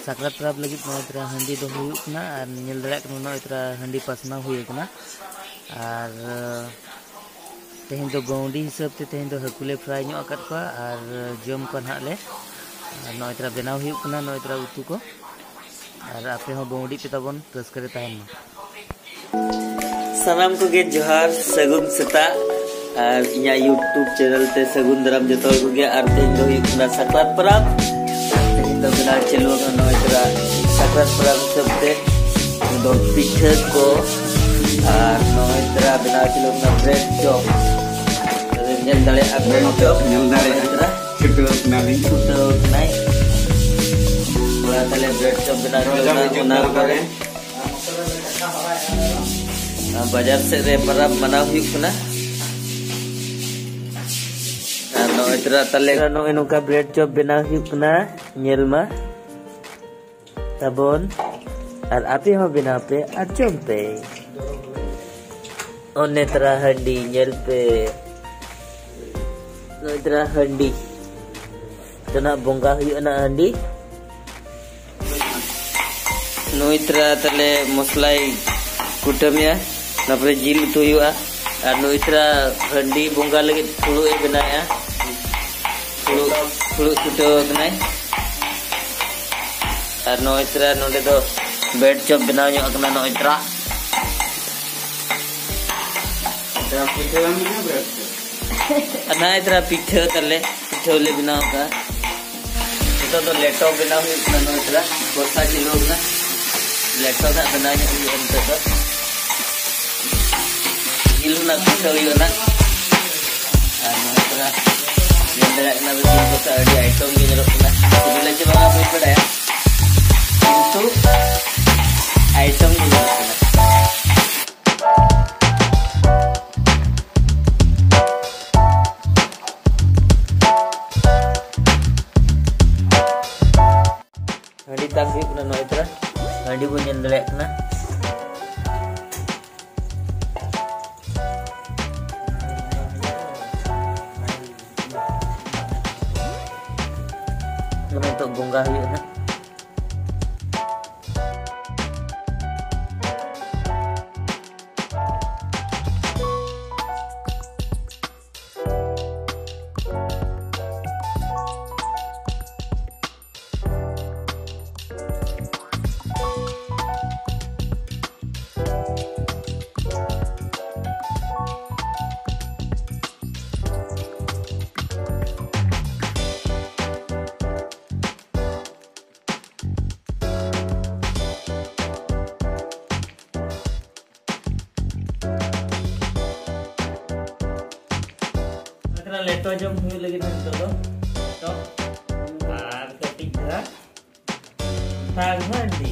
sakrat parab lagi noitra handi do huyuk na ar nyel dalek kena noitra handi pasna huyuk na ar tehin do gondi hisab te tehin do hakule fry nyok akat ko ar jom kon hak le noitra benaw huyuk na noitra utu ko ar ape ho gondi pitabon terus करे tahan ma sanam ko ge johar sagun seta ar inya YouTube channel te sagun daram jotol ko ge ar tehin do huyuk na sakrat parab तो बिना चलो नोइत्रा sakrat parab सबते दो पिठे को और नोइत्रा बिना चलो ना bread chop nyel dale bread chop nyel dale nitra kutu naik bola dale bread chop bina cholo na kare bazar se re parab manaw huyuk na noitra tale no enuka bread chop bina huyuk na nyel ma tabon ar api ho bina pe acom pe onetra handi nyel pe noitra handi tena bongga huyuk na handi noitra tale moslai kutam ya napre jil tu huyuk ar noitra handi bongga lagi pulu e bina ya pulu kuto kenai ar noitra nonde do bread chop bina nyok kena noitra itra पिठे तले पिठे ले बनाओ का तो लेटो बनाओ ना itra कोसा किलो ना लेटो ना बनाने ये अंत तो किलो ना पिठे ये ना itra ये मेरा ना बिल्कुल तो सारी आइटम ये जरूर ना बिल्कुल अच्छे बात आप पढ़ा है किंतु आइटम ये जरूर ना handi tangki na noitra handi bu nyel dalek na untuk bongga huyuk na leto jom huyuk lagi nanti to to ar ketiga tang handi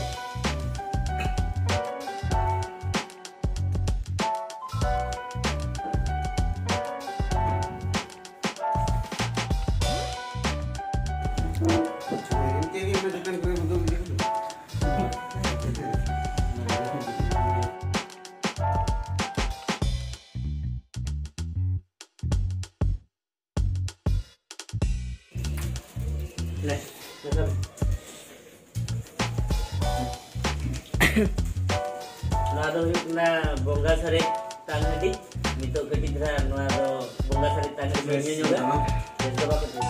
Nua do huyuk na bongga sare tang di mitok keti dra nua do bongga sare tang di juga jesto ba ketu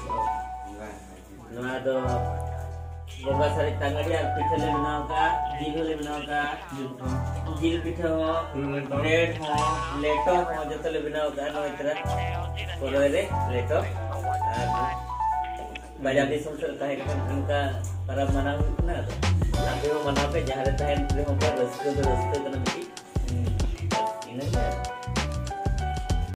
nua do bongga sare tang di ar pitha le banao ka jil pitha ho bread ho leto ho joto le banao ka noitra pore re leto बाजार दिसम से ताहे kan angka para manang na ape mo manape jahare tahen pre mo par rasko kana biki ini